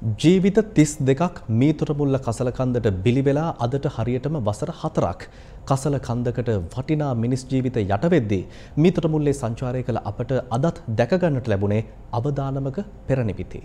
ජීවිත 32ක් මීතර මුල්ල කසල කන්දට බිලි වෙලා අදට හරියටම වසර 4ක් කසල කන්දකට වටිනා මිනිස් ජීවිත යට වෙද්දී මීතර මුල්ලේ සංචාරය කළ අපට අදත් දැක ගන්නට ලැබුණේ අවදානමක පෙරනිමිති.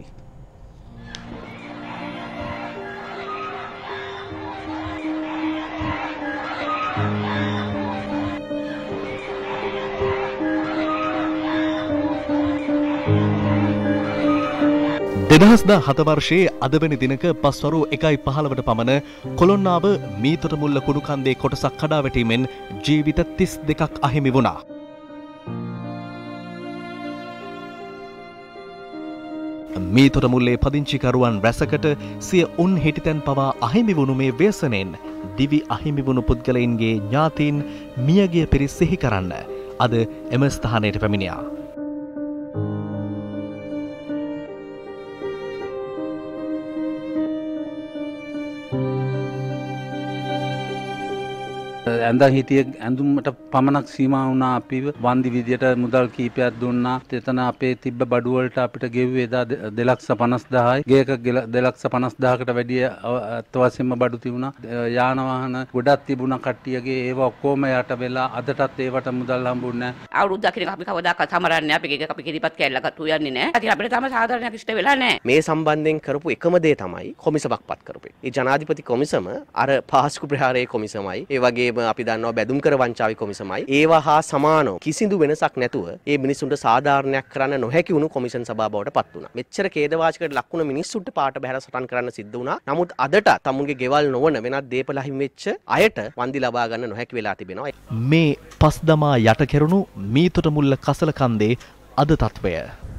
දෙදහස්දා 7 වර්ෂයේ අදවැනි දිනක පස්වරු 1:15ට පමණ කොළොන්නාව මීතර මුල්ල කුණු කන්දේ කොටසක් කඩා වැටීමෙන් ජීවිත 32ක් අහිමි වුණා. මීතර මුල්ලේ පදිංචිකරුවන් රැසකට සිය උන් හිටිතැන් පවා අහිමි වුණු මේ ව්‍යසනයෙන් දිවි අහිමි වුණු පුද්ගලයින්ගේ ඥාතීන් මියගිය පිරිස සිහි කරන්න අද එම ස්ථානයට පැමිණියා. ඇඳන් හිටිය ඇඳුමට පමණක් සීමා වුණා. අපිව වන්දි විදියට මුදල් කීපයක් දුන්නා. එතන අපේ තිබ්බ බඩු වලට අපිට ගෙව්වේ එදා 2,50,000යි. ගේක 2,50,000කට වැඩිය අත්වශයෙන්ම බඩු තිබුණා. යාන වාහන ගොඩක් තිබුණා කට්ටියගේ. ඒවා ඔක්කොම යට වෙලා අදටත් ඒවට මුදල් හම්බුන්නේ නැහැ. අවුරුද්දක් ඉතින් අපි කවදාකවත් සමරන්නේ අපි ගේක අපි කිරිපත් කැල්ලකට උයන්නේ නැහැ. ඉතින් අපිට තම සාධාරණයක් ඉෂ්ට වෙලා නැහැ. මේ සම්බන්ධයෙන් කරපු එකම දේ තමයි කොමිසමක් පත් කරපේ. ඒ ජනාධිපති කොමිසම අර පාස්කු ප්‍රහාරයේ කොමිසමයි. ඒ වගේම අපි දන්නවා බැදුම් කර වංචාවේ කොමිසමයි. ඒවා හා සමානව කිසිදු වෙනසක් නැතුව ඒ මිනිසුන්ට සාධාරණයක් කරන්න නොහැකි වුණු කොමිෂන් සභාව බවට පත් වුණා. මෙච්චර ඛේදවාචකයට ලක් වුණ මිනිස්සුන්ට පාට බහැර සටන් කරන්න සිද්ධ වුණා. නමුත් අදට තමුන්ගේ ගෙවල් නොවන වෙනත් දේපල හිමි වෙච්ච අයට වන්දි ලබා ගන්න නොහැකි වෙලා තිබෙනවා. මේ පස් දමා යට කෙරුණු මීතර මුල්ල කසල කන්දේ අද තත්වය